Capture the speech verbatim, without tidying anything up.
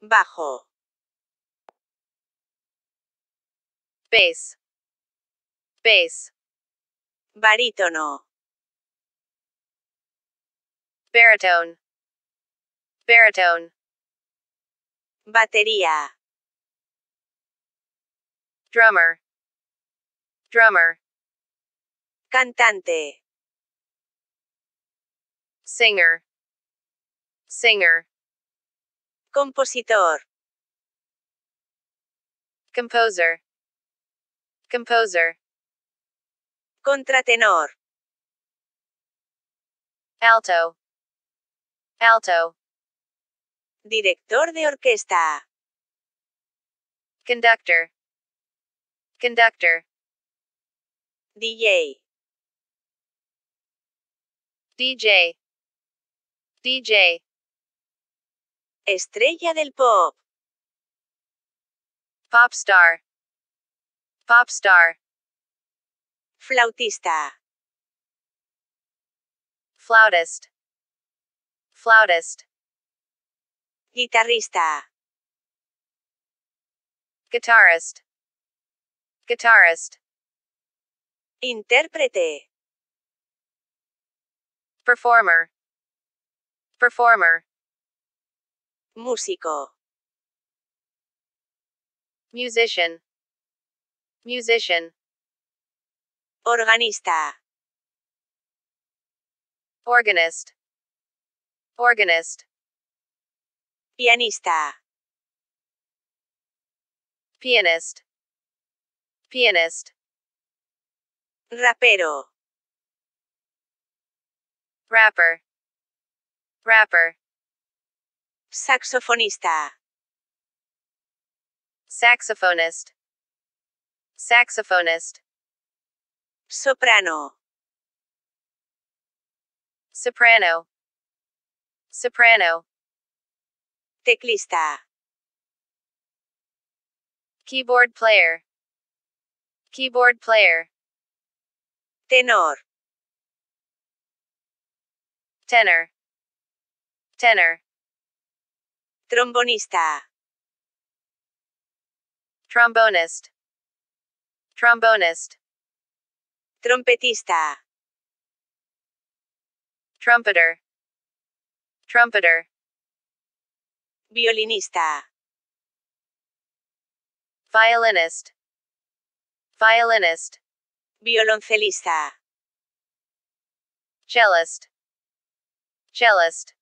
Bajo. Bass. Bass. Barítono. Baritone. Baritone. Batería. Drummer. Drummer. Cantante. Singer. Singer. Compositor. Composer. Composer. Contratenor. Alto. Alto. Director de orquesta. Conductor. Conductor. D J. D J. D J. Estrella del pop. Pop star. Pop star. Flautista. Flautist. Flautist. Guitarrista. Guitarist. Guitarist. Intérprete. Performer. Performer. Músico. Musician. Musician. Organista. Organist. Organist. Pianista. Pianist. Pianist. Rapero. Rapper. Rapper. Saxofonista. Saxophonist. Saxophonist. Soprano. Soprano. Soprano. Teclista. Keyboard player. Keyboard player. Tenor. Tenor. Tenor. Trombonista. Trombonist. Trombonist. Trompetista. Trumpeter. Trumpeter. Violinista. Violinist. Violinist. Violoncelista. Cellist. Cellist.